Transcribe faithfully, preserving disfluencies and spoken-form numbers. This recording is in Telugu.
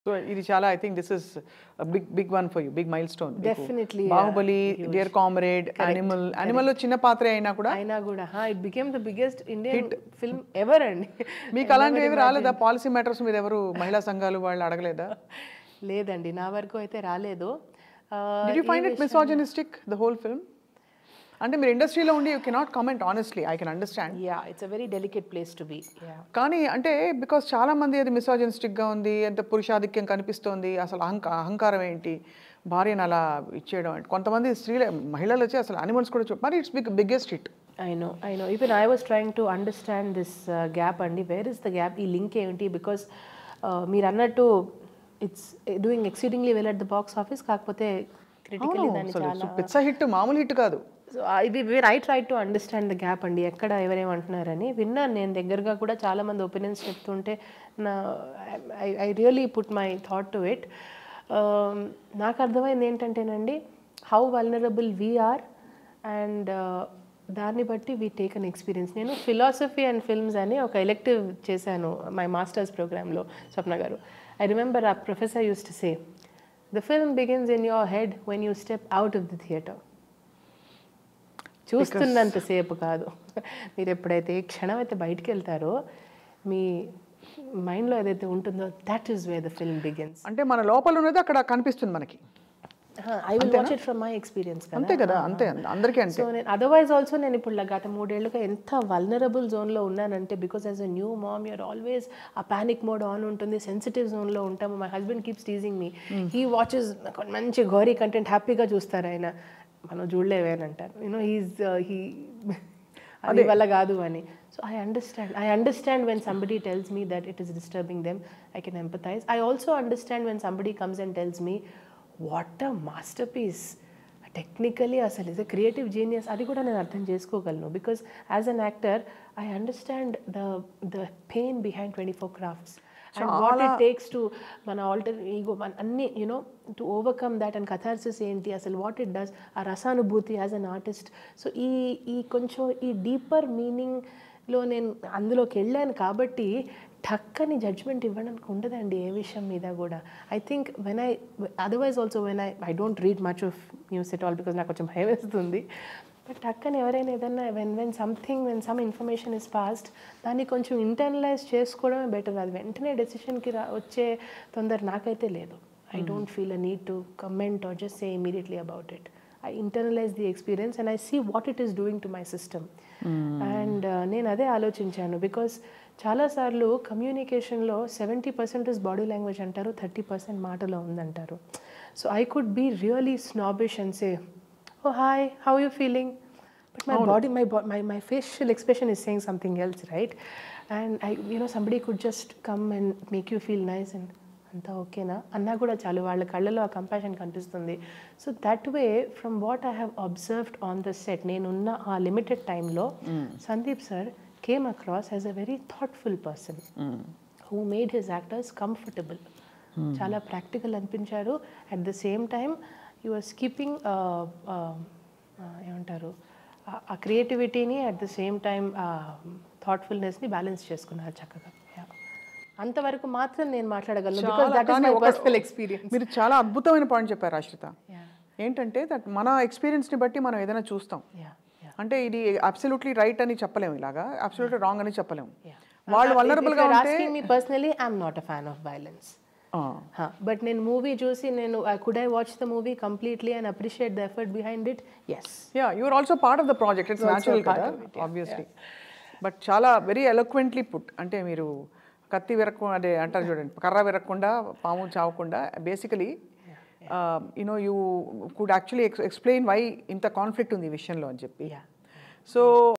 సో ఇది చాలా I think this is big big one for you, big milestone. Definitely, Baahubali, huge. Dear Comrade, Animal, Animal లో చిన్న పాత్ర అయినా కూడా అయినా కూడా it became the biggest Indian film ever అండి. మీకు అలాంటివి ఏవి రాలేదా? పాలసీ మ్యాటర్స్ మీద ఎవరు మహిళా సంఘాలు వాళ్ళు అడగలేదా? లేదండి, నా వరకు అయితే రాలేదు. Did you find it misogynistic, the whole film? అంటే మీరు ఇండస్ట్రీలో ఉండి you cannot comment honestly, I can understand. Yeah, it's a very delicate place to be. కానీ అంటే బికాస్ చాలా మంది అది మిసోజినిస్టిక్గా ఉంది, ఎంత పురుషాధిక్యం కనిపిస్తోంది, అసలు అహంక అహంకారం ఏంటి, భార్యను అలా ఇచ్చేయడం అంటే. కొంతమంది స్త్రీలు మహిళలు వచ్చి అసలు అనిమల్స్ కూడా చూ, మరి it's big biggest hit. I know I know even I was trying to understand this gap అండి. వేర్ ఇస్ ద గ్యాప్, ఈ లింక్ ఏంటి? బికాస్ మీరు అన్నట్టు it's doing exceedingly well at the box office, కాకపోతే క్రిటికలీ దాన్ని చాలా పిచ్చ హిట్, మామూలు హిట్ కాదు. సో ఇది where I try to understand the gap అండి, ఎక్కడ ఎవరేమంటున్నారని విన్నాను నేను. దగ్గరగా కూడా చాలామంది ఒపీనియన్స్ చెప్తుంటే నా I I really put my thought to it. నాకు అర్థమైంది ఏంటంటేనండి, హౌ వల్నరబుల్ వీఆర్ అండ్ దాన్ని బట్టి వీ టేక్ అన్ ఎక్స్పీరియన్స్. నేను ఫిలాసఫీ అండ్ ఫిల్మ్స్ అని ఒక ఎలెక్టివ్ చేశాను మై మాస్టర్స్ ప్రోగ్రాంలో, స్వప్న గారు. ఐ రిమెంబర్ ఆ professor used to say, the film begins in your head when you step out of the theatre. చూస్తున్నంతసేపు కాదు, మీరు ఎప్పుడైతే ఏ క్షణం అయితే బయటికి వెళ్తారో మీ మైండ్లో ఏదైతే ఉంటుందో that is where the film begins. అంటే మన లోపల ఉన్నది అక్కడ కనిపిస్తుంది మనకి. I will watch it from my experience. అంతే కదా, అంతే అందరికీ. అంటే సో నేను అదర్వైజ్ ఆల్సో నేను ఇప్పుడు గత మూడేళ్లుగా ఎంత వల్నరబుల్ జోన్లో ఉన్నానంటే, because as a new mom you're always ఆ ప్యానిక్ మోడ్ ఆన్ ఉంటుంది, సెన్సిటివ్ జోన్లో ఉంటాము. My husband keeps teasing me, he watches మంచి గౌరీ కంటెంట్ హ్యాపీగా చూస్తారు ఆయన, మనం చూడలేవేని అంటారు. యూనో హీస్ హీ అది వల్ల కాదు అని. So I understand I understand when somebody tells me that it is disturbing them, I can empathise. I also understand when somebody comes and tells me what a masterpiece, technically అసలు ఇస్ అ క్రియేటివ్ జీనియస్, అది కూడా నేను అర్థం చేసుకోగలను. Because as an actor I understand the the pain behind twenty four crafts and what it takes to మన ఆల్టర్ ఈగో అన్ని you know to overcome that. And catharsis ఏంటి అసలు, వాట్ ఇట్ డస్, ఆ రసానుభూతి యాజ్ అన్ ఆర్టిస్ట్. సో ఈ ఈ కొంచెం ఈ డీపర్ మీనింగ్లో నేను అందులోకి వెళ్ళాను కాబట్టి ఠక్కని జడ్జ్మెంట్ ఇవ్వడానికి ఉండదండి ఏ విషయం మీద కూడా. I think when I otherwise also when I I don't read much of news at all because నాకు కొంచెం భయం వేస్తుంది. బట్ టక్కని ఎవరైనా ఏదన్నా when when something when some information is passed దాన్ని కొంచెం ఇంటర్నలైజ్ చేసుకోవడమే బెటర్. అది వెంటనే డెసిషన్కి రా వచ్చే తొందర నాకైతే లేదు. I don't feel a need to comment or just say immediately about it. I internalize the experience and I see what it is doing to my system. Mm. And నేను అదే ఆలోచించాను, బికాస్ చాలాసార్లు కమ్యూనికేషన్లో seventy percent is body language అంటారు, థర్టీ పర్సెంట్ మాటలో ఉందంటారు. So I could be really snobbish and say, oh hi, how are you feeling? But my oh, body, my, my my facial expression is saying something else, right? And I, you know, somebody could just come and make you feel nice and అంతా ఓకేనా అన్నా కూడా చాలు, వాళ్ళ కళ్ళలో ఆ కంపాషన్ కనిపిస్తుంది. So that way from what I have observed on the set, నేనున్న ఆ లిమిటెడ్ టైంలో Sandeep sir came across as a very thoughtful person who made his actors comfortable. చాలా ప్రాక్టికల్ అనిపించారు. At the same time you are keeping ఏమంటారు ఆ క్రియేటివిటీని అట్ ద సేమ్ టైమ్ థాట్ఫుల్నెస్ని బ్యాలెన్స్ చేసుకున్నారు చక్కగా. అంతవరకు మాత్రం నేను మాట్లాడగలను because that is my personal experience. మీరు చాలా అద్భుతమైన పాయింట్ చెప్పారు ఆశ్రిత. ఏంటంటే దట్ మన ఎక్స్పీరియన్స్ని బట్టి మనం ఏదైనా చూస్తాం. అంటే ఇది అబ్సల్యూట్లీ రైట్ అని చెప్పలేము, ఇలాగా అబ్సల్యూట్లీ రాంగ్ అని చెప్పలేము. వాళ్ళు వల్నరబుల్గా ఉంటే me personally I'm not a fan of violence. But నేను మూవీ చూసి నేను could I watch the movie completely and appreciate the effort behind it. Yes, yeah, you are also part of the project, it's natural కదా ఆబ్వియస్లీ. బట్ చాలా వెరీ ఎలోక్వెంట్లీ పుట్. అంటే మీరు కత్తి విరక్కు అదే అంటారు చూడండి, కర్ర విరక్కుండా పాము చావకుండా, basically you know you could actually explain why ఇంత కాన్ఫ్లిక్ట్ ఉంది ఈ విషయంలో అని చెప్పి. సో